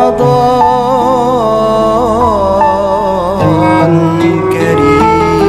رمضان كريم.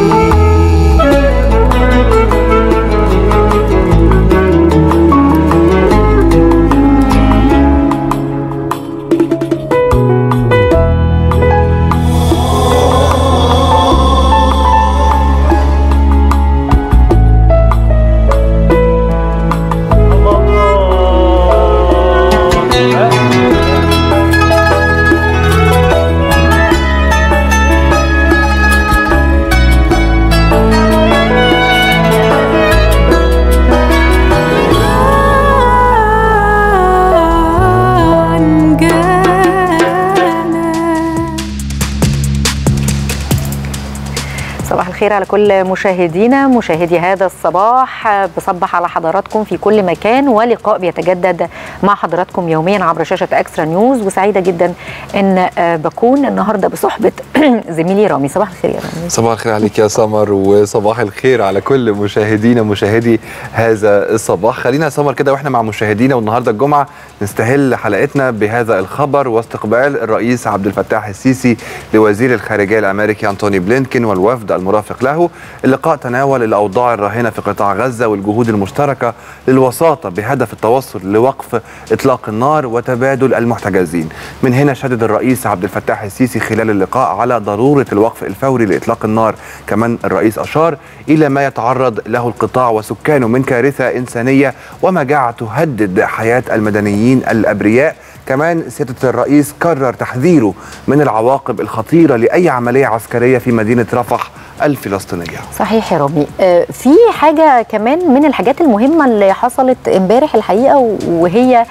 صباح الخير على كل مشاهدينا مشاهدي هذا الصباح. بصبح على حضراتكم في كل مكان، ولقاء بيتجدد مع حضراتكم يوميا عبر شاشة اكسترا نيوز، وسعيدة جدا ان بكون النهارده بصحبة زميلي رامي. صباح الخير يا رامي. صباح الخير عليك يا سمر، وصباح الخير على كل مشاهدينا مشاهدي هذا الصباح. خلينا يا سمر كده واحنا مع مشاهدينا، والنهارده الجمعة نستهل حلقتنا بهذا الخبر واستقبال الرئيس عبد الفتاح السيسي لوزير الخارجية الامريكي أنتوني بلينكن والوفد المرافق له. اللقاء تناول الأوضاع الراهنة في قطاع غزة والجهود المشتركة للوساطة بهدف التوصل لوقف إطلاق النار وتبادل المحتجزين. من هنا شدد الرئيس عبد الفتاح السيسي خلال اللقاء على ضرورة الوقف الفوري لإطلاق النار. كمان الرئيس أشار إلى ما يتعرض له القطاع وسكانه من كارثة إنسانية ومجاعة تهدد حياة المدنيين الأبرياء. كمان سيادة الرئيس كرر تحذيره من العواقب الخطيرة لأي عملية عسكرية في مدينة رفح الفلسطينية. صحيح يا رامي. في حاجة كمان من الحاجات المهمة اللي حصلت امبارح الحقيقة، وهي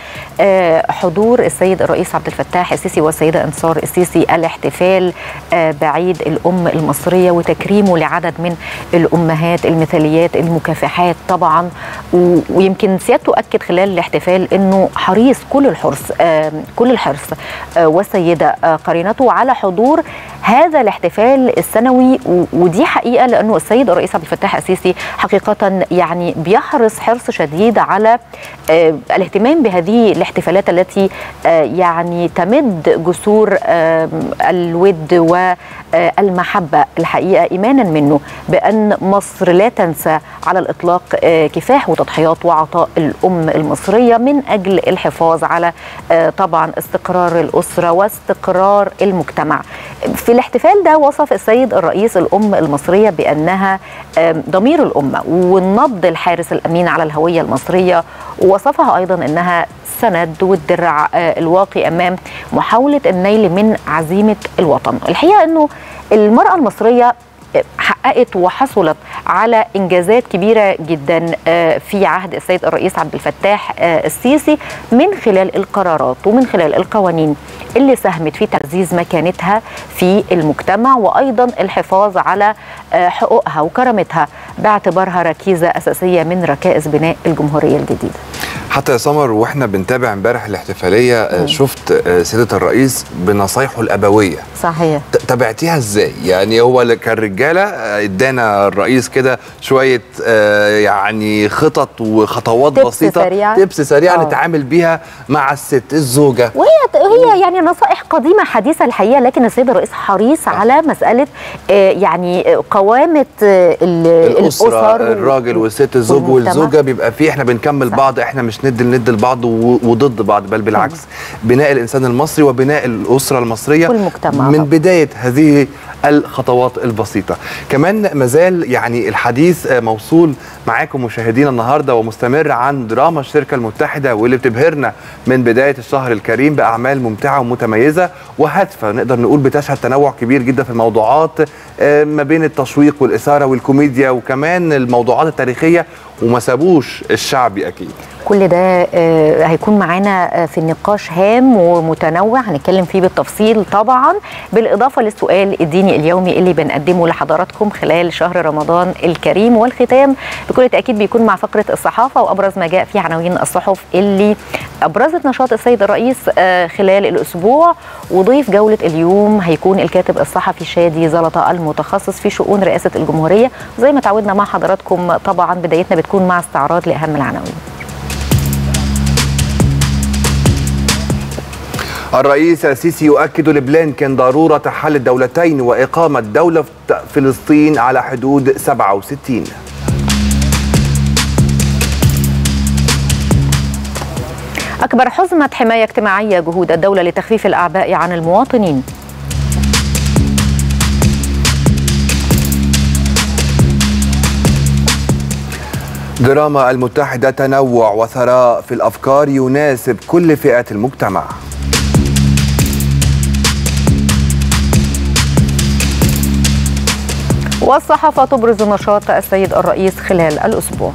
حضور السيد الرئيس عبد الفتاح السيسي والسيدة انتصار السيسي الاحتفال بعيد الأم المصرية وتكريمه لعدد من الأمهات المثاليات المكافحات طبعا. ويمكن سيادته أكد خلال الاحتفال أنه حريص كل الحرص والسيدة قرينته على حضور هذا الاحتفال السنوي. ودي حقيقة لأنه السيد الرئيس عبد الفتاح السيسي حقيقة يعني بيحرص حرص شديد على الاهتمام بهذه الاحتفالات التي يعني تمد جسور الود والمحبة الحقيقة، إيمانا منه بأن مصر لا تنسى على الإطلاق كفاح وتضحيات وعطاء الأم المصرية من أجل الحفاظ على طبعا استقرار الأسرة واستقرار المجتمع. في الاحتفال ده وصف السيد الرئيس الأم المصرية بأنها ضمير الأمة والنبض الحارس الأمين على الهوية المصرية، ووصفها أيضا أنها السند والدرع الواقي أمام محاولة النيل من عزيمة الوطن. الحقيقة أنه المرأة المصرية حققت وحصلت على إنجازات كبيرة جدا في عهد السيد الرئيس عبد الفتاح السيسي من خلال القرارات ومن خلال القوانين اللي ساهمت في تعزيز مكانتها في المجتمع، وأيضا الحفاظ على حقوقها وكرامتها باعتبارها ركيزة أساسية من ركائز بناء الجمهورية الجديدة. حتى يا سمر واحنا بنتابع امبارح الاحتفاليه شفت سياده الرئيس بنصايحه الابويه. صحيح. تابعتيها ازاي؟ يعني هو كالرجاله ادانا الرئيس كده شويه يعني خطط وخطوات بسيطه، تبس سريعه نتعامل بيها مع الست الزوجه، وهي يعني نصائح قديمه حديثه الحقيقه، لكن السيد الرئيس حريص على مساله يعني قوامه الاسر، الراجل والست، الزوج والزوجه، بيبقى فيه احنا بنكمل بعض، احنا مش ند لبعض وضد بعض، بل بالعكس بناء الانسان المصري وبناء الاسره المصريه والمجتمع من بدايه هذه الخطوات البسيطه. كمان مازال يعني الحديث موصول معاكم مشاهدينا النهارده ومستمر عن دراما الشركه المتحده، واللي بتبهرنا من بدايه الشهر الكريم باعمال ممتعه ومتميزه وهادفه، نقدر نقول بتشهد تنوع كبير جدا في الموضوعات ما بين التشويق والاثاره والكوميديا وكمان الموضوعات التاريخيه، وما سابوش الشعبي اكيد. كل ده هيكون معانا في النقاش هام ومتنوع هنتكلم فيه بالتفصيل طبعا، بالاضافه للسؤال الديني اليومي اللي بنقدمه لحضراتكم خلال شهر رمضان الكريم. والختام بكل تاكيد بيكون مع فقره الصحافه وابرز ما جاء في عناوين الصحف اللي ابرزت نشاط السيد الرئيس خلال الاسبوع. وضيف جوله اليوم هيكون الكاتب الصحفي شادي زلطه المتخصص في شؤون رئاسه الجمهوريه. زي ما تعودنا مع حضراتكم طبعا بدايتنا بتكون مع استعراض لاهم العناوين. الرئيس السيسي يؤكد لبلينكن ضرورة حل الدولتين وإقامة دولة فلسطين على حدود 67. أكبر حزمة حماية اجتماعية جهود الدولة لتخفيف الأعباء عن المواطنين. دراما المتحدة تنوع وثراء في الأفكار يناسب كل فئات المجتمع. والصحافة تبرز نشاط السيد الرئيس خلال الأسبوع.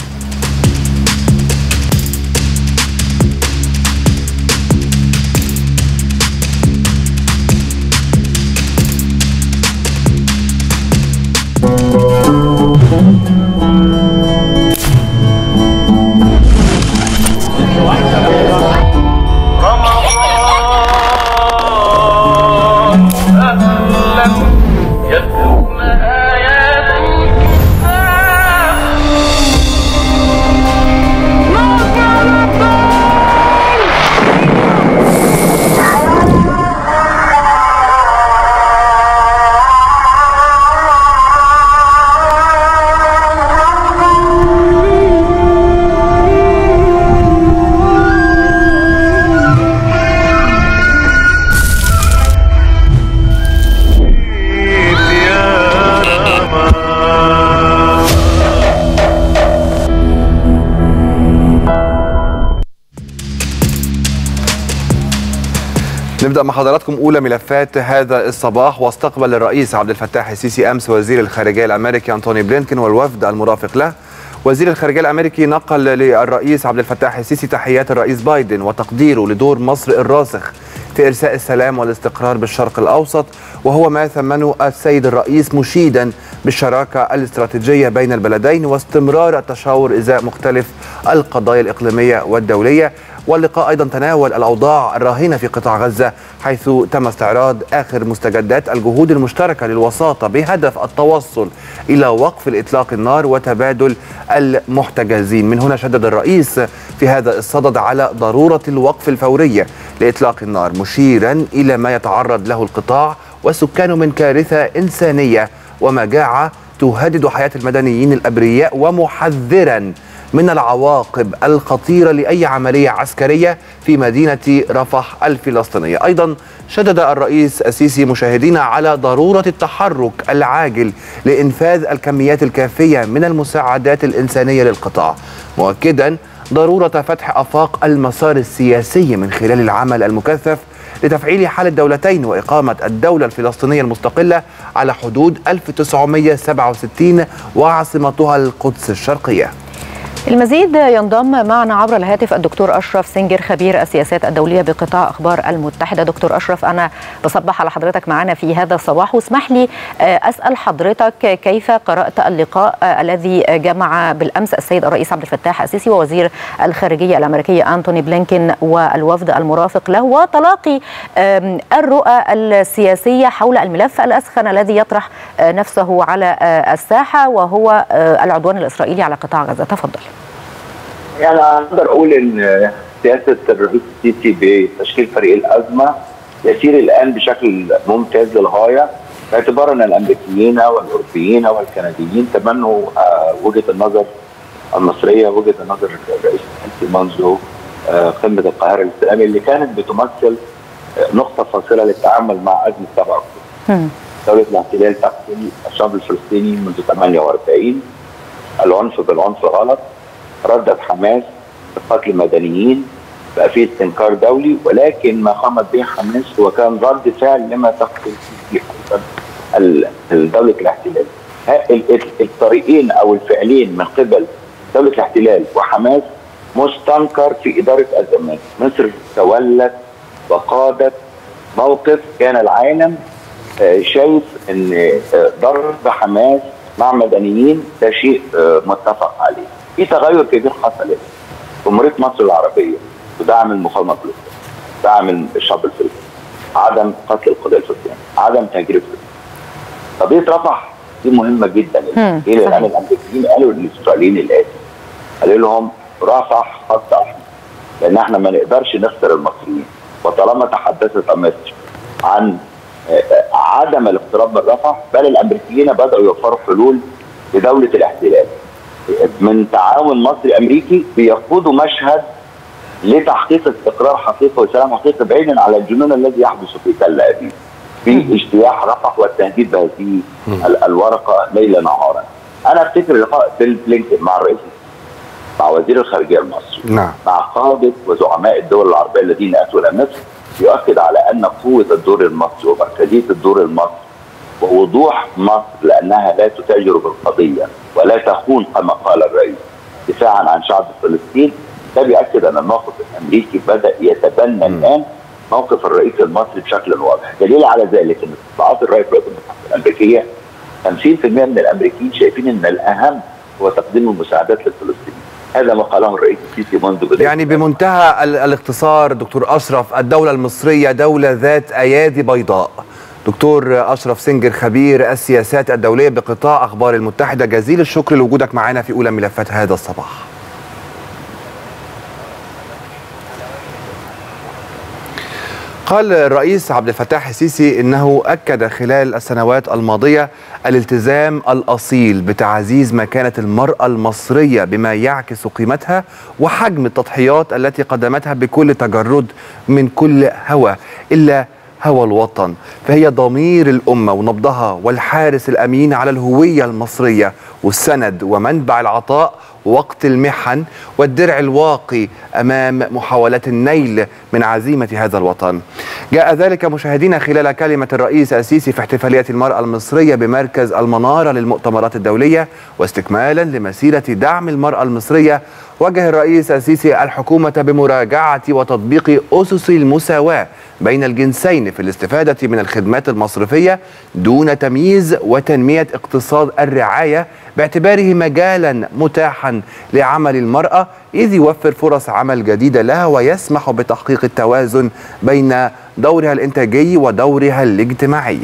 نبدأ مع حضراتكم أولى ملفات هذا الصباح. واستقبل الرئيس عبد الفتاح السيسي أمس وزير الخارجية الأمريكي أنتوني بلينكن والوفد المرافق له. وزير الخارجية الأمريكي نقل للرئيس عبد الفتاح السيسي تحيات الرئيس بايدن وتقديره لدور مصر الراسخ في إرساء السلام والاستقرار بالشرق الأوسط، وهو ما ثمنه السيد الرئيس مشيدا بالشراكة الاستراتيجية بين البلدين واستمرار التشاور إزاء مختلف القضايا الإقليمية والدولية. واللقاء أيضا تناول الأوضاع الراهنة في قطاع غزة، حيث تم استعراض آخر مستجدات الجهود المشتركة للوساطة بهدف التوصل إلى وقف الإطلاق النار وتبادل المحتجزين. من هنا شدد الرئيس في هذا الصدد على ضرورة الوقف الفوري لإطلاق النار، مشيرا إلى ما يتعرض له القطاع وسكانه من كارثة إنسانية ومجاعة تهدد حياة المدنيين الأبرياء، ومحذرا من العواقب الخطيرة لأي عملية عسكرية في مدينة رفح الفلسطينية. أيضا شدد الرئيس السيسي مشاهدينا على ضرورة التحرك العاجل لإنفاذ الكميات الكافية من المساعدات الإنسانية للقطاع، مؤكدا ضرورة فتح آفاق المسار السياسي من خلال العمل المكثف لتفعيل حل الدولتين وإقامة الدولة الفلسطينية المستقلة على حدود 1967 وعاصمتها القدس الشرقية. المزيد ينضم معنا عبر الهاتف الدكتور أشرف سنجر خبير السياسات الدولية بقطاع أخبار المتحدة. دكتور أشرف، أنا بصبح على حضرتك معنا في هذا الصباح، واسمح لي أسأل حضرتك كيف قرأت اللقاء الذي جمع بالأمس السيد الرئيس عبد الفتاح السيسي ووزير الخارجية الأمريكية أنتوني بلينكن والوفد المرافق له، وتلاقي الرؤى السياسية حول الملف الأسخن الذي يطرح نفسه على الساحة وهو العدوان الإسرائيلي على قطاع غزة. تفضل. يعني أقدر أقول إن سياسة الرئيس السيسي بتشكيل فريق الأزمة يسير الآن بشكل ممتاز للغاية، باعتبار أن الأمريكيين والأوروبيين والكنديين تبنوا وجهة النظر المصرية، وجهة النظر الرئيس السيسي منذ قمة القاهرة الإسلامي اللي كانت بتمثل نقطة فاصلة للتعامل مع أزمة 7 أكتوبر. دولة الاحتلال تقتل الشعب الفلسطيني منذ 48، العنف بالعنف غلط، ردت حماس بقتل مدنيين، بقى فيه استنكار دولي، ولكن ما قامت به حماس هو كان رد فعل لما تقتل فيه دولة الاحتلال. الطريقين او الفعلين من قبل دولة الاحتلال وحماس مستنكر في إدارة أزمات. مصر تولت وقادت موقف كان العالم شايف ان ضرب حماس مع مدنيين ده شيء متفق عليه. في تغير كبير حصل جمهورية مصر العربية تدعم المقاومة الفلسطينية، تدعم الشعب الفلسطيني، عدم قتل القضية الفلسطينية، عدم تهجير الفلسطينيين. قضية رفح دي مهمة جدا. ليه؟ لأن الأمريكيين قالوا للإسرائيليين الآتي، قالوا لهم رفح خط أحمر، لأن احنا ما نقدرش نخسر المصريين، وطالما تحدثت مصر عن عدم الاقتراب من رفح، بل الامريكيين بداوا يوفروا حلول لدوله الاحتلال من تعاون مصري امريكي بيقودوا مشهد لتحقيق استقرار حقيقي وسلام حقيقي، بعيدا على الجنون الذي يحدث في تل ابيب في اجتياح رفح والتهديد بهذه الورقه ليلا نهارا. انا افتكر لقاء بيل بلينكن مع الرئيس، مع وزير الخارجيه المصري، مع قاده وزعماء الدول العربيه الذين اتوا الى مصر، يؤكد على ان قوه الدور المصري ومركزيه الدور المصري ووضوح مصر لانها لا تتاجر بالقضيه ولا تخون كما قال الرئيس دفاعا عن شعب فلسطين. ده بيأكد ان الموقف الامريكي بدا يتبنى الان موقف الرئيس المصري بشكل واضح. دليل على ذلك ان استطلاعات الراي في الولايات المتحده الامريكيه 50% من الامريكيين شايفين ان الاهم هو تقديم المساعدات للفلسطينيين. هذا ما قاله الرئيس السيسي منذ بداية. يعني بمنتهى الاختصار دكتور أشرف، الدولة المصرية دولة ذات أيادي بيضاء. دكتور أشرف سنجر، خبير السياسات الدولية بقطاع أخبار المتحدة، جزيل الشكر لوجودك معنا في أولى ملفات هذا الصباح. قال الرئيس عبد الفتاح السيسي إنه أكد خلال السنوات الماضية الالتزام الأصيل بتعزيز مكانة المرأة المصرية بما يعكس قيمتها وحجم التضحيات التي قدمتها بكل تجرد من كل هوى إلا هوى الوطن، فهي ضمير الأمة ونبضها والحارس الأمين على الهوية المصرية والسند ومنبع العطاء وقت المحن والدرع الواقي أمام محاولات النيل من عزيمة هذا الوطن. جاء ذلك مشاهدينا خلال كلمة الرئيس السيسي في احتفالية المرأة المصرية بمركز المنارة للمؤتمرات الدولية. واستكمالا لمسيرة دعم المرأة المصرية، وجه الرئيس السيسي الحكومة بمراجعة وتطبيق أسس المساواة بين الجنسين في الاستفادة من الخدمات المصرفية دون تمييز، وتنمية اقتصاد الرعاية باعتباره مجالا متاحا لعمل المرأة، إذ يوفر فرص عمل جديدة لها ويسمح بتحقيق التوازن بين دورها الإنتاجي ودورها الاجتماعي.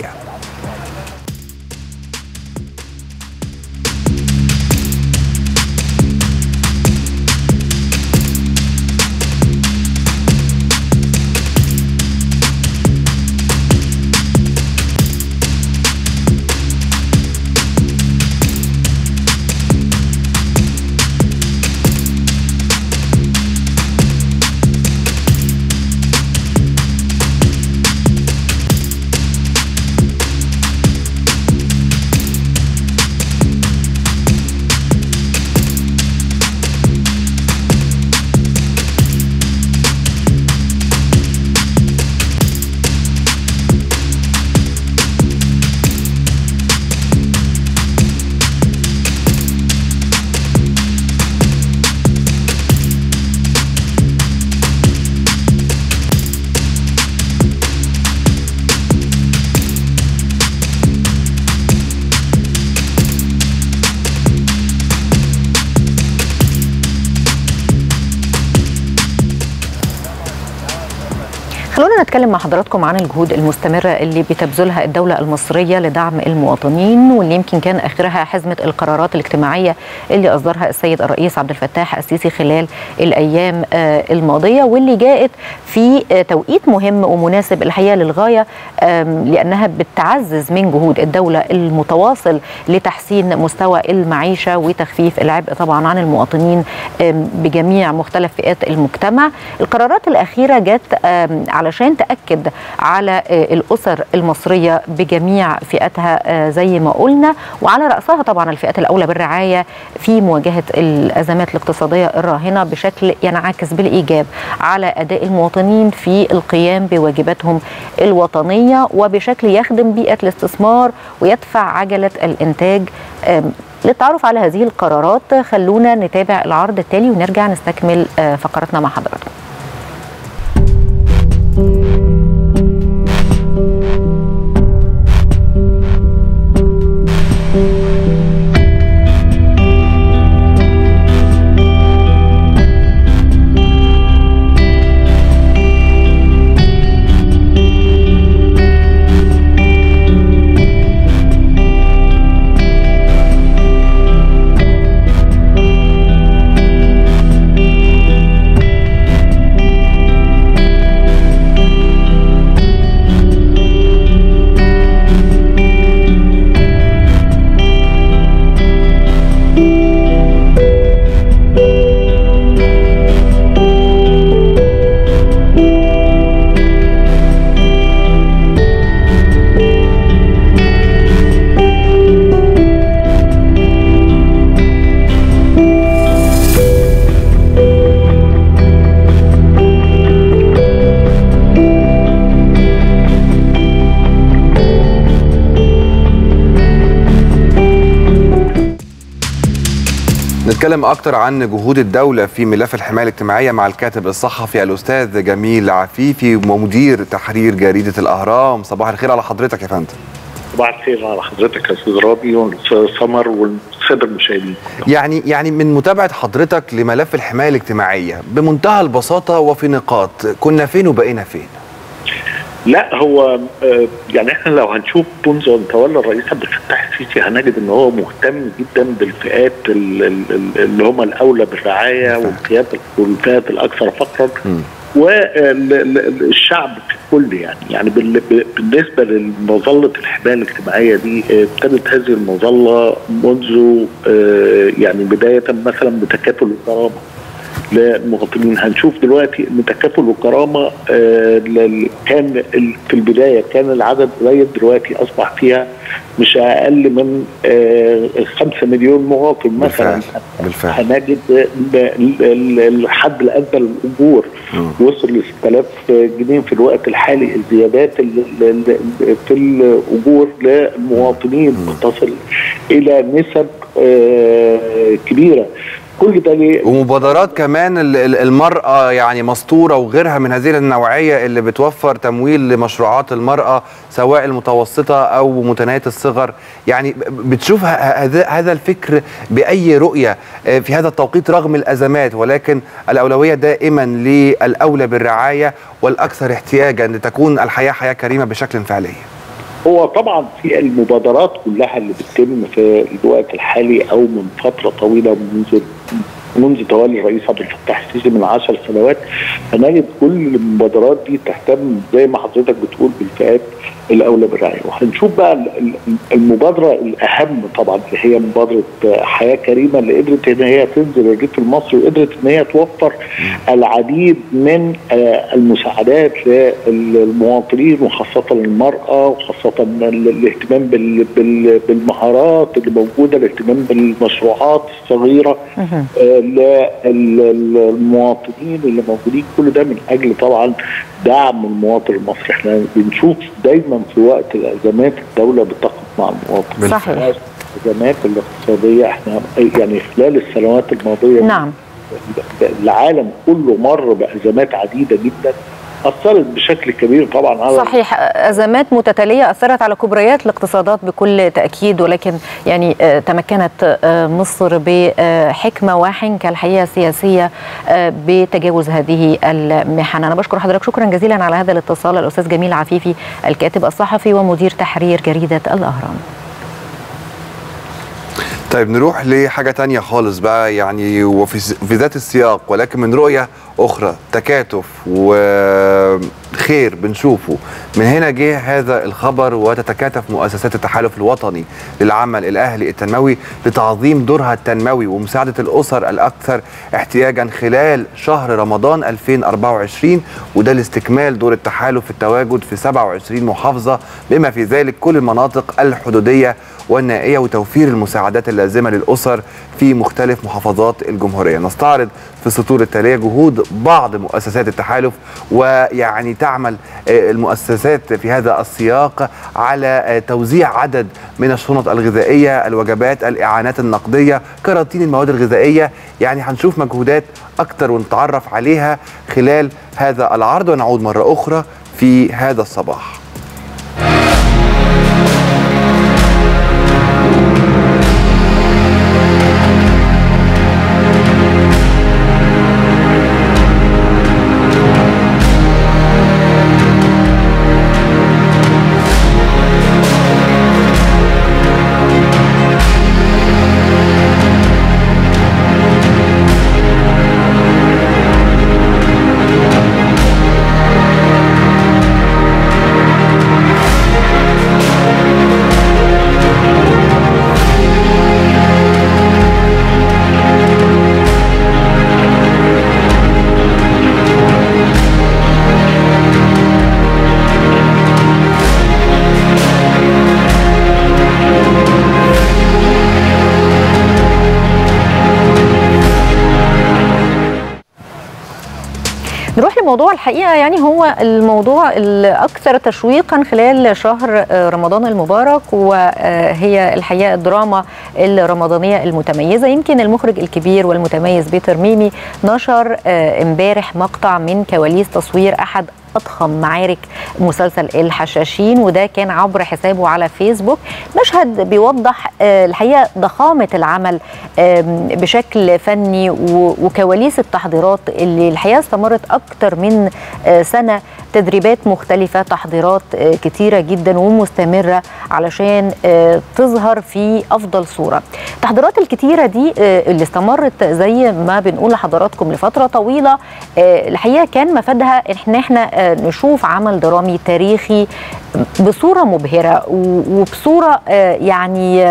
خلونا نتكلم مع حضراتكم عن الجهود المستمرة اللي بتبذلها الدولة المصرية لدعم المواطنين، واللي يمكن كان آخرها حزمة القرارات الاجتماعية اللي أصدرها السيد الرئيس عبد الفتاح السيسي خلال الأيام الماضية، واللي جاءت في توقيت مهم ومناسب الحقيقة للغاية، لأنها بتعزز من جهود الدولة المتواصل لتحسين مستوى المعيشة وتخفيف العبء طبعا عن المواطنين بجميع مختلف فئات المجتمع. القرارات الأخيرة جت علشان تأكد على الأسر المصرية بجميع فئاتها زي ما قلنا، وعلى رأسها طبعا الفئات الأولى بالرعاية في مواجهة الأزمات الاقتصادية الراهنة بشكل ينعكس بالإيجاب على أداء المواطنين في القيام بواجباتهم الوطنية، وبشكل يخدم بيئة الاستثمار ويدفع عجلة الإنتاج. للتعرف على هذه القرارات خلونا نتابع العرض التالي ونرجع نستكمل فقرتنا مع حضراتكم. نتكلم أكتر عن جهود الدولة في ملف الحماية الاجتماعية مع الكاتب الصحفي الأستاذ جميل عفيفي ومدير تحرير جريدة الأهرام. صباح الخير على حضرتك يا فندم. صباح الخير على حضرتك يا أستاذ رابي والأستاذ سمر والسادة المشاهدين. يعني من متابعة حضرتك لملف الحماية الاجتماعية بمنتهى البساطة وفي نقاط، كنا فين وبقينا فين؟ لا هو يعني احنا لو هنشوف منذ ان تولى الرئيس عبد الفتاح السيسي هنجد ان هو مهتم جدا بالفئات اللي هم الاولى بالرعايه والفئات الاكثر فقرا والشعب ككل يعني بالنسبه لمظله الحمايه الاجتماعيه دي ابتدت هذه المظله منذ يعني بدايه مثلا بتكافل الكرامه للمواطنين. هنشوف دلوقتي ان تكافل الكرامه كان في البدايه كان العدد قليل، دلوقتي اصبح فيها مش اقل من 5 مليون مواطن مثلا. بالفعل هنجد الحد الادنى للاجور وصل ل 6000 جنيه في الوقت الحالي. الزيادات في الاجور للمواطنين بتصل الى نسب كبيره. كل ده ليه؟ ومبادرات كمان المرأة يعني مسطورة وغيرها من هذه النوعية اللي بتوفر تمويل لمشروعات المرأة سواء المتوسطة أو متناهية الصغر. يعني بتشوف هذا الفكر بأي رؤية في هذا التوقيت رغم الأزمات، ولكن الأولوية دائما للأولى بالرعاية والأكثر احتياجا لتكون الحياة حياة كريمة بشكل فعلي؟ هو طبعا في المبادرات كلها اللي بتتم في الوقت الحالي او من فتره طويله منذ تولي الرئيس عبد الفتاح السيسي من 10 سنوات، هنجد كل المبادرات دي تهتم زي ما حضرتك بتقول بالفئات الاولى بالرعايه. وهنشوف بقى المبادره الاهم طبعا اللي هي مبادره حياه كريمه اللي قدرت ان هي تنزل الريف المصري وقدرت ان هي توفر العديد من المساعدات للمواطنين وخاصه المراه وخاصه الاهتمام بالمهارات اللي موجوده، الاهتمام بالمشروعات الصغيره للمواطنين اللي موجودين. كل ده من اجل طبعا دعم المواطن المصري. احنا بنشوف دايما في وقت الازمات الدوله بتقف مع المواطن. صحيح. الازمات الاقتصاديه احنا يعني خلال السنوات الماضيه نعم العالم كله مر بازمات عديده جدا أثرت بشكل كبير طبعا على صحيح. أزمات متتالية أثرت على كبريات الاقتصادات بكل تأكيد، ولكن يعني تمكنت مصر بحكمة وحنكة الحقيقة سياسية بتجاوز هذه المحن. أنا بشكر حضرتك شكرا جزيلا على هذا الاتصال الأستاذ جميل عفيفي الكاتب الصحفي ومدير تحرير جريدة الأهرام. طيب نروح لحاجة تانية خالص بقى، يعني وفي ذات السياق ولكن من رؤية أخرى، تكاتف وخير بنشوفه. من هنا جه هذا الخبر وتتكاتف مؤسسات التحالف الوطني للعمل الأهلي التنموي لتعظيم دورها التنموي ومساعدة الأسر الأكثر احتياجا خلال شهر رمضان 2024، وده لاستكمال دور التحالف في التواجد في 27 محافظة بما في ذلك كل المناطق الحدودية والنائية وتوفير المساعدات اللازمة للأسر في مختلف محافظات الجمهورية. نستعرض في السطور التالية جهود بعض مؤسسات التحالف، ويعني تعمل المؤسسات في هذا السياق على توزيع عدد من الشنط الغذائية، الوجبات، الإعانات النقدية، كراتين المواد الغذائية. يعني هنشوف مجهودات أكتر ونتعرف عليها خلال هذا العرض، ونعود مرة أخرى في هذا الصباح. الموضوع الحقيقه يعني هو الموضوع الاكثر تشويقا خلال شهر رمضان المبارك، وهي الحقيقه الدراما الرمضانيه المتميزه. يمكن المخرج الكبير والمتميز بيتر ميمي نشر امبارح مقطع من كواليس تصوير احد أضخم معارك مسلسل الحشاشين، وده كان عبر حسابه على فيسبوك. مشهد بيوضح الحقيقة ضخامة العمل بشكل فني وكواليس التحضيرات اللي الحقيقة استمرت أكتر من سنة، تدريبات مختلفة، تحضيرات كتيرة جدا ومستمرة علشان تظهر في أفضل صورة. التحضيرات الكتيرة دي اللي استمرت زي ما بنقول لحضراتكم لفترة طويلة، الحقيقة كان مفادها إن احنا نشوف عمل درامي تاريخي بصورة مبهرة وبصورة يعني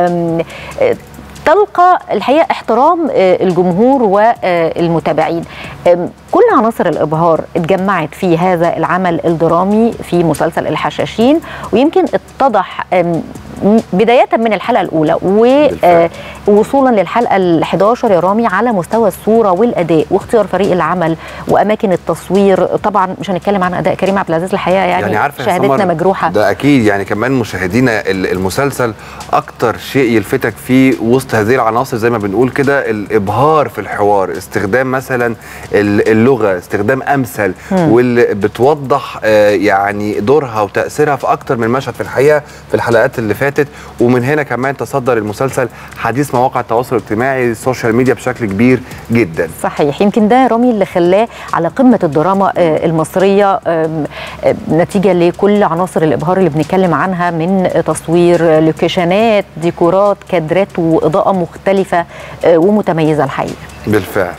تلقى الحقيقة احترام الجمهور والمتابعين. كل عناصر الإبهار اتجمعت في هذا العمل الدرامي في مسلسل الحشاشين، ويمكن اتضح بداية من الحلقة الأولى ووصولا للحلقة ال11 يا رامي على مستوى الصورة والأداء واختيار فريق العمل وأماكن التصوير. طبعا مش هنتكلم عن أداء كريم عبد العزيز الحقيقة، يعني شهادتنا مجروحة. ده أكيد يعني كمان مشاهدينا المسلسل أكتر شيء يلفتك فيه وسط هذه العناصر زي ما بنقول كده الإبهار في الحوار، استخدام مثلا اللغة، استخدام أمثل واللي بتوضح يعني دورها وتأثيرها في أكتر من مشهد في الحقيقة في الحلقات اللي فاتت. ومن هنا كمان تصدر المسلسل حديث مواقع التواصل الاجتماعي السوشيال ميديا بشكل كبير جدا. صحيح، يمكن ده رامي اللي خلاه على قمة الدراما المصرية نتيجة لكل عناصر الإبهار اللي بنتكلم عنها، من تصوير، لوكيشنات، ديكورات، كادرات وإضاءة مختلفة ومتميزة الحقيقة. بالفعل.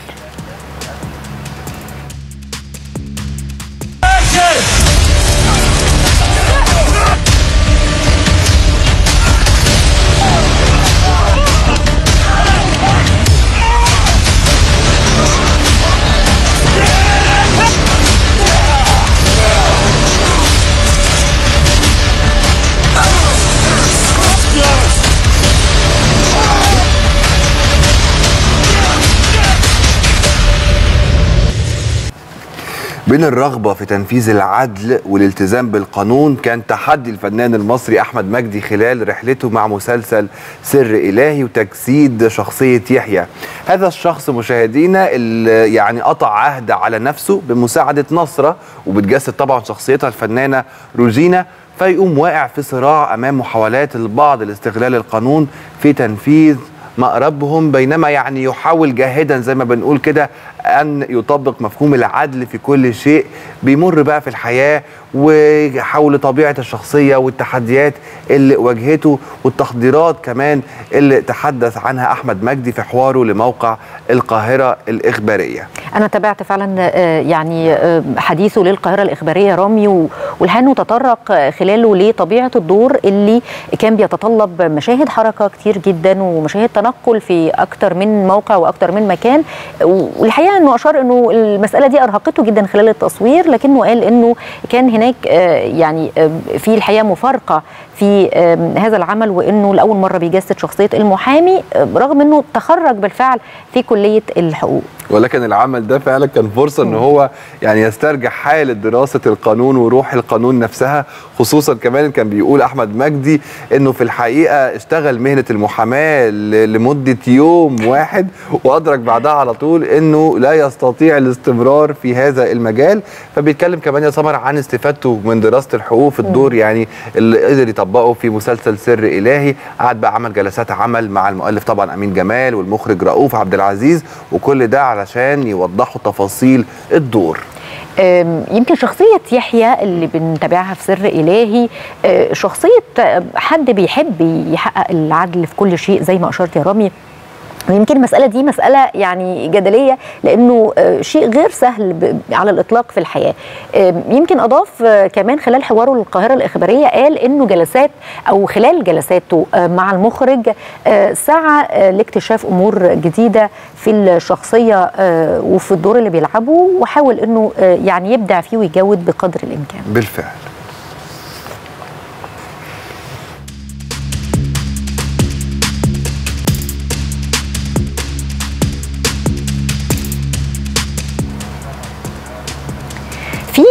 بين الرغبة في تنفيذ العدل والالتزام بالقانون كان تحدي الفنان المصري أحمد مجدي خلال رحلته مع مسلسل سر إلهي وتجسيد شخصية يحيى. هذا الشخص مشاهدينا اللي يعني قطع عهد على نفسه بمساعدة نصرة، وبتجسد طبعا شخصيتها الفنانة روجينا، فيقوم واقع في صراع أمام محاولات البعض لاستغلال القانون في تنفيذ مأربهم، بينما يعني يحاول جاهدا زي ما بنقول كده أن يطبق مفهوم العدل في كل شيء بيمر بقى في الحياة، وحول طبيعة الشخصية والتحديات اللي واجهته والتحضيرات كمان اللي تحدث عنها أحمد مجدي في حواره لموقع القاهرة الإخبارية. أنا تابعت فعلا يعني حديثه للقاهرة الإخبارية رامي، والحقيقة تطرق خلاله لطبيعة الدور اللي كان بيتطلب مشاهد حركة كتير جدا ومشاهد تنقل في أكتر من موقع وأكتر من مكان. والحقيقة أنه أشار أنه المسألة دي أرهقته جدا خلال التصوير، لكنه قال أنه كان هناك يعني في الحقيقة مفارقة في هذا العمل، وأنه لأول مرة بيجسد شخصية المحامي رغم أنه تخرج بالفعل في كلية الحقوق. ولكن العمل ده فعلا كان فرصة ان هو يعني يسترجع حالة دراسة القانون وروح القانون نفسها، خصوصا كمان كان بيقول احمد مجدي انه في الحقيقة اشتغل مهنة المحاماة لمدة يوم واحد، وادرك بعدها على طول انه لا يستطيع الاستمرار في هذا المجال. فبيتكلم كمان يا سمر عن استفادته من دراسة الحقوق في الدور يعني اللي قدر يطبقه في مسلسل سر إلهي. قعد بقى عمل جلسات عمل مع المؤلف طبعا أمين جمال والمخرج رؤوف عبد العزيز، وكل ده علشان يوضحوا تفاصيل الدور. يمكن شخصية يحيى اللي بنتابعها في سر إلهي شخصية حد بيحب يحقق العدل في كل شيء زي ما أشرت يا رامي. ويمكن المسألة دي مسألة يعني جدلية، لأنه شيء غير سهل على الإطلاق في الحياة. يمكن أضاف كمان خلال حواره للقاهرة الإخبارية، قال إنه جلسات أو خلال جلساته مع المخرج سعى لاكتشاف أمور جديدة في الشخصية وفي الدور اللي بيلعبه، وحاول إنه يعني يبدع فيه ويجود بقدر الإمكان. بالفعل.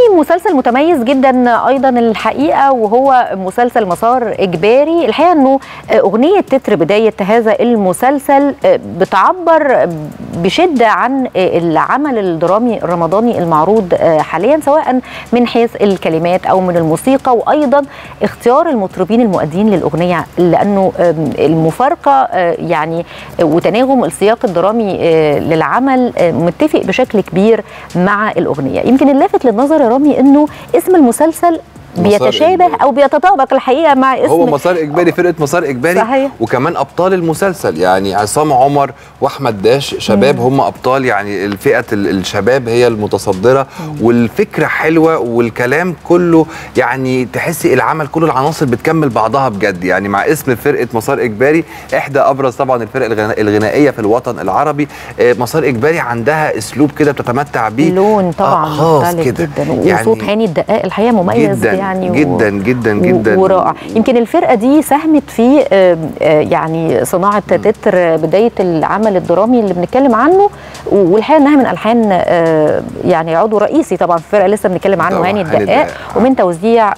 مسلسل متميز جدا ايضا الحقيقه، وهو مسلسل مسار اجباري. الحقيقه انه اغنيه تتر بدايه هذا المسلسل بتعبر بشده عن العمل الدرامي الرمضاني المعروض حاليا، سواء من حيث الكلمات او من الموسيقى، وايضا اختيار المطربين المؤدين للاغنيه، لانه المفارقه يعني وتناغم السياق الدرامي للعمل متفق بشكل كبير مع الاغنيه. يمكن اللافت للنظر يا رامي انه اسم المسلسل بيتشابه او بيتطابق الحقيقه مع اسم هو مسار اجباري، فرقه مسار اجباري. صحيح. وكمان ابطال المسلسل يعني عصام عمر واحمد داش شباب، هم ابطال، يعني الفئه الشباب هي المتصدره. والفكره حلوه والكلام كله، يعني تحسي العمل كله العناصر بتكمل بعضها بجد. يعني مع اسم فرقه مسار اجباري، احدى ابرز طبعا الفرق الغنائيه في الوطن العربي. مسار اجباري عندها اسلوب كده بتتمتع بيه، لون طبعا خاص كده جدا، يعني وصوت هاني الدقاق الحقيقه مميز جدا يعني جدا جدا جدا ورائع. يمكن الفرقه دي ساهمت في يعني صناعه تتر بدايه العمل الدرامي اللي بنتكلم عنه، والحقيقه انها من الحان يعني عضو رئيسي طبعا في الفرقه لسه بنتكلم عنه هاني الدقاق، ومن توزيع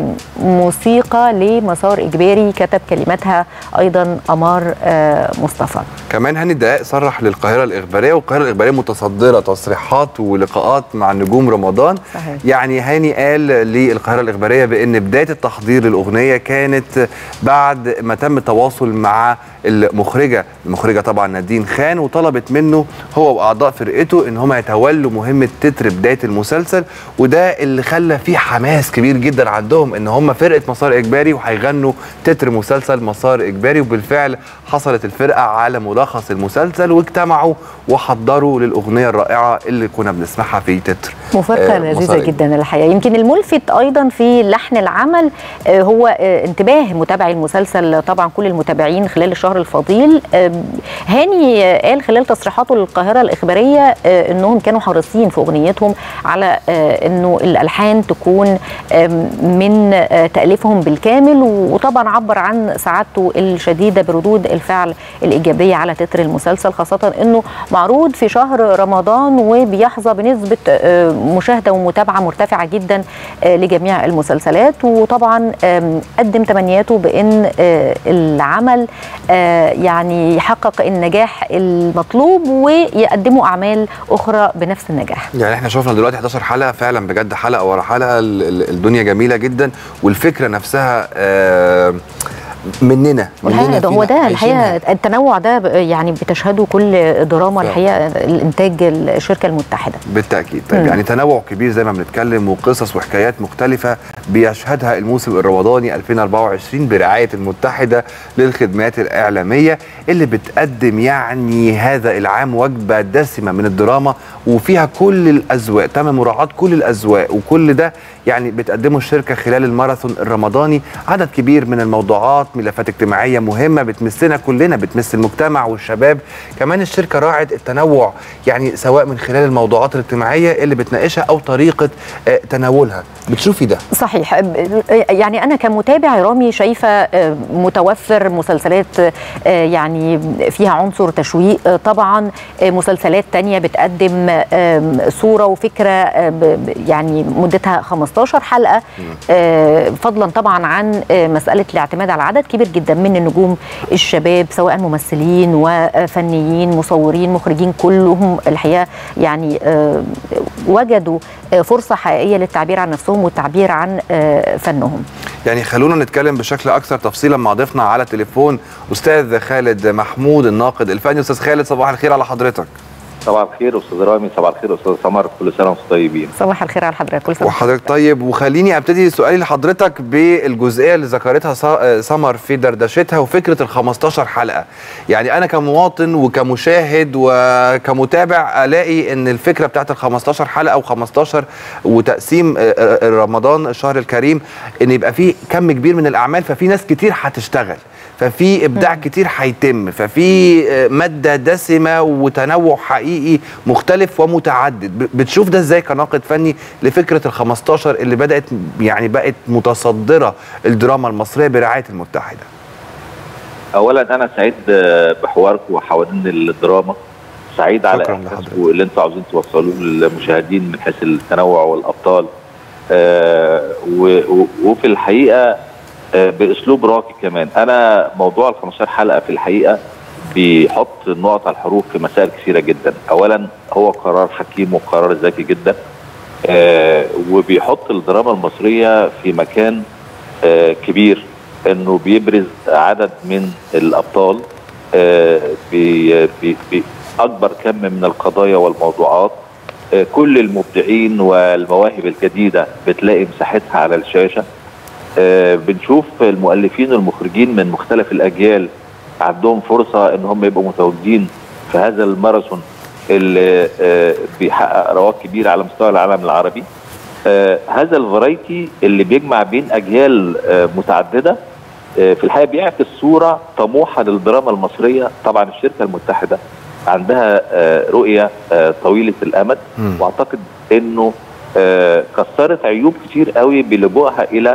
موسيقى لمسار اجباري كتب كلماتها ايضا قمر مصطفى. كمان هاني الدقاق صرح للقاهره الاخباريه، والقاهره الاخباريه متصدره تصريحات ولقاءات مع نجوم رمضان. صحيح. يعني هاني قال للقاهره الاخباريه بان بدايه التحضير للاغنيه كانت بعد ما تم التواصل مع المخرجه طبعا نادين خان، وطلبت منه هو واعضاء فرقته ان هم يتولوا مهمه تتر بدايه المسلسل، وده اللي خلى فيه حماس كبير جدا عندهم ان هم فرقه مسار اجباري وهيغنوا تتر مسلسل مسار اجباري. وبالفعل حصلت الفرقه على ملخص المسلسل واجتمعوا وحضروا للاغنيه الرائعه اللي كنا بنسمعها في تتر. مفارقه لذيذه جدا الحقيقه. يمكن الملفت ايضا في لحن العمل هو انتباه متابعي المسلسل، طبعا كل المتابعين خلال الشهر الفضيل. هاني قال خلال تصريحاته للقاهره الاخباريه انهم كانوا حريصين في اغنيتهم على انه الالحان تكون من تاليفهم بالكامل، وطبعا عبر عن سعادته الشديده بردود الفعل الايجابيه على تتر المسلسل، خاصه انه معروض في شهر رمضان وبيحظى بنسبه مشاهده ومتابعه مرتفعه جدا لجميع المسلسلات. وطبعا قدم تمنياته بان العمل يعني يحقق النجاح المطلوب ويقدموا اعمال اخرى بنفس النجاح. يعني احنا شفنا دلوقتي 11 حلقه، فعلا بجد حلقه ورا حلقه الدنيا جميله جدا، والفكره نفسها مننا هو ده الحقيقه التنوع ده يعني بتشهده كل دراما الحقيقه الانتاج الشركه المتحده بالتاكيد. طيب يعني تنوع كبير زي ما بنتكلم، وقصص وحكايات مختلفه بيشهدها الموسم الرمضاني 2024 برعايه المتحده للخدمات الاعلاميه، اللي بتقدم يعني هذا العام وجبه دسمه من الدراما وفيها كل الاذواق، تم مراعاه كل الاذواق، وكل ده يعني بتقدمه الشركه خلال الماراثون الرمضاني. عدد كبير من الموضوعات، ملفات اجتماعيه مهمه بتمسنا كلنا، بتمس المجتمع والشباب. كمان الشركه راعت التنوع، يعني سواء من خلال الموضوعات الاجتماعيه اللي بتناقشها او طريقه تناولها. بتشوفي ده؟ صحيح. يعني انا كمتابع يا رامي شايفه متوفر مسلسلات يعني فيها عنصر تشويق، طبعا مسلسلات تانية بتقدم صوره وفكره يعني مدتها 15 حلقه، فضلا طبعا عن مساله الاعتماد على عدد كبير جدا من النجوم الشباب، سواء ممثلين وفنيين مصورين مخرجين، كلهم الحقيقه يعني وجدوا فرصه حقيقيه للتعبير عن نفسهم والتعبير عن فنهم. يعني خلونا نتكلم بشكل اكثر تفصيلا مع ضيفنا على تليفون استاذ خالد محمود الناقد الفني. استاذ خالد صباح الخير على حضرتك. صباح الخير استاذ رامي، صباح الخير استاذ سمر، كل سنه وانتم طيبين. صباح الخير على حضرتك، كل سنه وحضرتك طيب. وخليني ابتدي سؤالي لحضرتك بالجزئيه اللي ذكرتها سمر في دردشتها، وفكره ال 15 حلقه. يعني انا كمواطن وكمشاهد وكمتابع الاقي ان الفكره بتاعت ال 15 حلقه و15 وتقسيم رمضان الشهر الكريم ان يبقى فيه كم كبير من الاعمال، ففي ناس كتير هتشتغل، ففي ابداع كتير هيتم، ففي ماده دسمه وتنوع حقيقي مختلف ومتعدد. بتشوف ده ازاي كناقد فني لفكره ال 15 اللي بقت متصدره الدراما المصريه برعايه المتحده؟ اولا انا سعيد بحواركم وحوالين الدراما، سعيد على احساسكم اللي انتم عاوزين توصلوه للمشاهدين من حيث التنوع والابطال وفي الحقيقه باسلوب راقي كمان. انا موضوع ال 15 حلقه في الحقيقه بيحط النقط على الحروف في مسائل كثيره جدا. اولا هو قرار حكيم وقرار ذكي جدا، وبيحط الدراما المصريه في مكان كبير، انه بيبرز عدد من الابطال باكبر كم من القضايا والموضوعات. كل المبدعين والمواهب الجديده بتلاقي مساحتها على الشاشه. بنشوف المؤلفين والمخرجين من مختلف الاجيال عندهم فرصه ان هم يبقوا متواجدين في هذا الماراثون اللي بيحقق رواج كبير على مستوى العالم العربي. هذا الفرايتي اللي بيجمع بين اجيال متعدده في الحقيقه بيعكس صوره طموحه للدراما المصريه. طبعا الشركه المتحده عندها رؤيه طويله الامد، واعتقد انه كسرت عيوب كتير قوي بلجوءها الى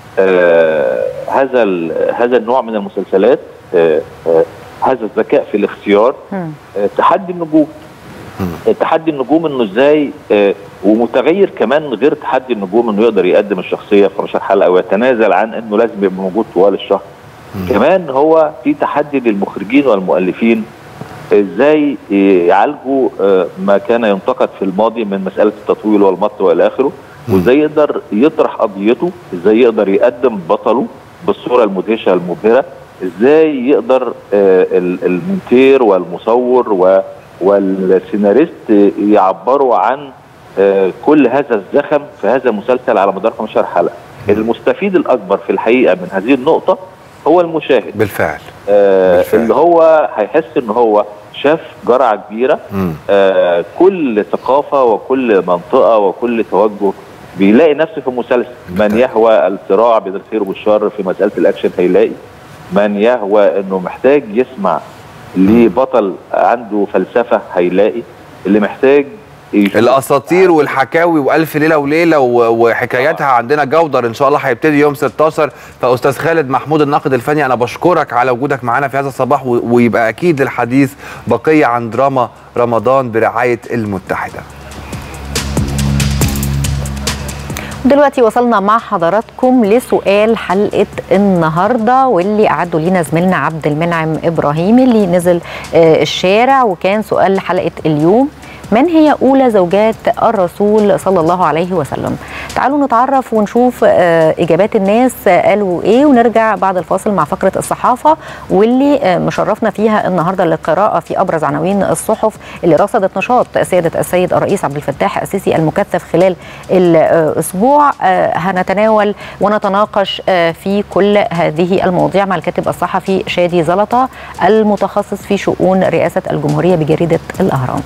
هذا النوع من المسلسلات، هذا الذكاء في الاختيار. تحدي النجوم، تحدي النجوم انه ازاي، ومتغير كمان غير تحدي النجوم انه يقدر يقدم الشخصيه في 15 حلقه ويتنازل عن انه لازم يبقى موجود طوال الشهر. كمان هو في تحدي للمخرجين والمؤلفين ازاي يعالجوا ما كان ينتقد في الماضي من مساله التطويل والمط والى اخره، وازاي يقدر يطرح قضيته، ازاي يقدر يقدم بطله بالصوره المدهشه المبهره، ازاي يقدر المونتير والمصور والسيناريست يعبروا عن كل هذا الزخم في هذا المسلسل على مدار 15 حلقه. المستفيد الاكبر في الحقيقه من هذه النقطه هو المشاهد بالفعل. اللي هو هيحس ان هو شاف جرعه كبيره. كل ثقافه وكل منطقه وكل توجه بيلاقي نفسه في مسلسل. من يهوى الصراع بين الخير والشر في مساله الاكشن هيلاقي، من يهوى انه محتاج يسمع لبطل عنده فلسفه هيلاقي، اللي محتاج الاساطير والحكاوي والف ليله وليله وحكاياتها عندنا جودر ان شاء الله هيبتدي يوم 16. فاستاذ خالد محمود الناقد الفني، انا بشكرك على وجودك معنا في هذا الصباح، ويبقى اكيد الحديث بقيه عن دراما رمضان برعايه المتحده. دلوقتي وصلنا مع حضراتكم لسؤال حلقة النهاردة، واللي أعده لينا زميلنا عبد المنعم إبراهيم اللي نزل الشارع، وكان سؤال حلقة اليوم: من هي أولى زوجات الرسول صلى الله عليه وسلم؟ تعالوا نتعرف ونشوف إجابات الناس قالوا إيه، ونرجع بعد الفاصل مع فقرة الصحافة واللي مشرفنا فيها النهاردة للقراءة في أبرز عناوين الصحف اللي رصدت نشاط سيادة السيد الرئيس عبد الفتاح السيسي المكثف خلال الأسبوع. هنتناول ونتناقش في كل هذه المواضيع مع الكاتب الصحفي شادي زلطة المتخصص في شؤون رئاسة الجمهورية بجريدة الأهرام.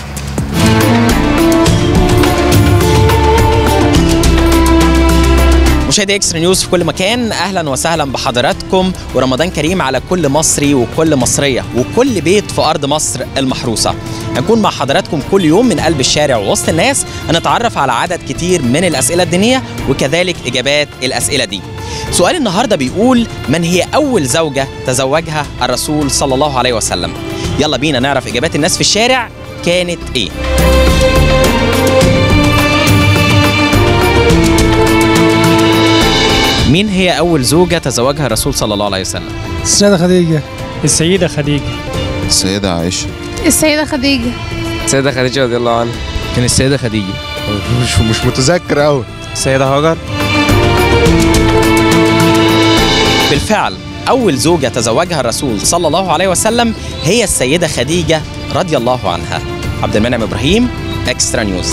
مشاهدي اكسترا نيوز في كل مكان، اهلا وسهلا بحضراتكم، ورمضان كريم على كل مصري وكل مصريه وكل بيت في ارض مصر المحروسه. هنكون مع حضراتكم كل يوم من قلب الشارع ووسط الناس، هنتعرف على عدد كتير من الاسئله الدينيه وكذلك اجابات الاسئله دي. سؤال النهارده بيقول: من هي اول زوجه تزوجها الرسول صلى الله عليه وسلم؟ يلا بينا نعرف اجابات الناس في الشارع كانت ايه. مين هي أول زوجة تزوجها الرسول صلى الله عليه وسلم؟ السيدة خديجة. السيدة خديجة. السيدة عائشة. السيدة خديجة. السيدة خديجة رضي الله عنها. كان السيدة خديجة. مش متذكر أوي. السيدة هاجر. بالفعل أول زوجة تزوجها الرسول صلى الله عليه وسلم هي السيدة خديجة رضي الله عنها. عبد المنعم إبراهيم، اكسترا نيوز.